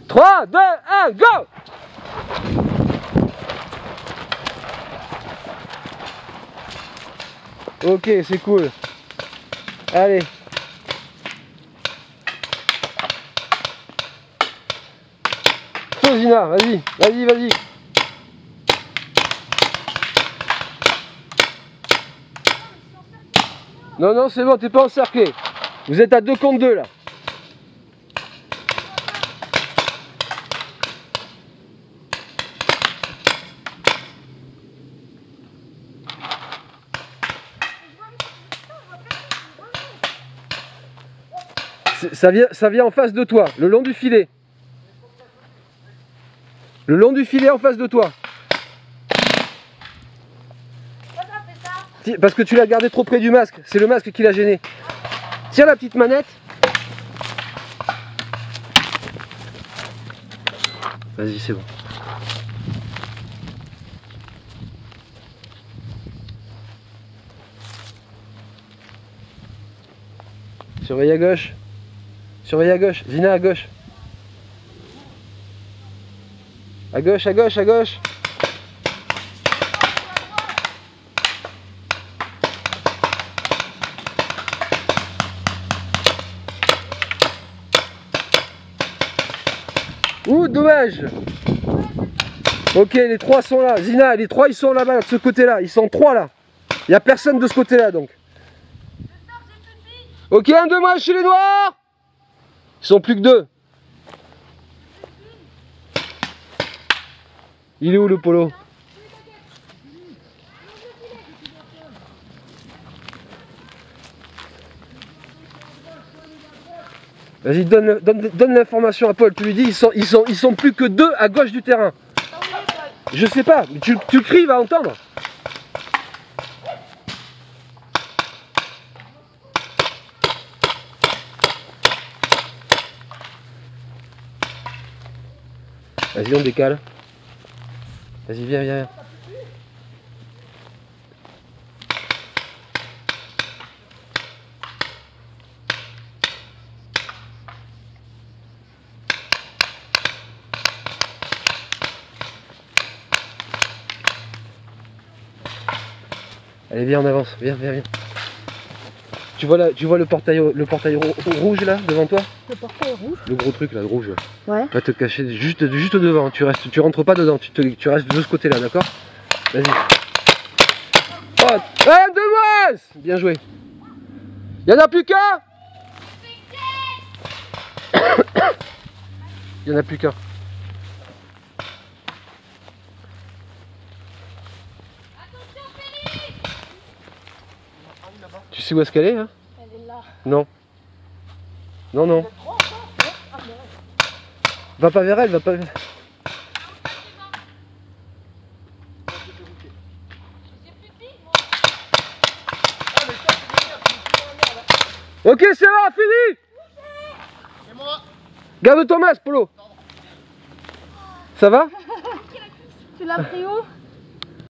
3, 2, 1, go! Ok, c'est cool. Allez. Zina, vas-y, vas-y, vas-y. Non, non, c'est bon, t'es pas encerclé. Vous êtes à 2 contre 2 là. Ça vient en face de toi, le long du filet. Le long du filet en face de toi. Parce que tu l'as gardé trop près du masque. C'est le masque qui l'a gêné. Tiens la petite manette. Vas-y, c'est bon. Surveille à gauche. Surveille à gauche. Zina à gauche. À gauche, à gauche, à gauche. Ouh, dommage. Ok, les 3 sont là. Zina, les 3 ils sont là-bas, de ce côté-là. Ils sont 3 là. Il n'y a personne de ce côté-là donc. Ok, un de moi chez les noirs. Ils sont plus que 2. Il est où le polo? Vas-y, donne l'information à Paul. Tu lui dis, ils sont plus que 2 à gauche du terrain. Je sais pas, mais tu cries, il va entendre. Vas-y, on décale. Vas-y, viens, viens, viens. Allez, viens, on avance. Viens, viens, viens. Tu vois le portail rouge là, devant toi? Le portail rouge? Le gros truc là, le rouge. Ouais. Va te cacher juste devant. Tu rentres pas dedans. Tu restes de ce côté là, d'accord? Vas-y. Oh, de moi! Bien joué. Il y en a plus qu'un? Il y en a plus qu'un. Tu sais où est-ce qu'elle est, hein? Elle est là. Non. Non, non. Va pas vers elle, va pas vers... Ok, c'est là, fini. C'est moi. Garde ton masque, Polo. Ça va? Tu l'as pris où?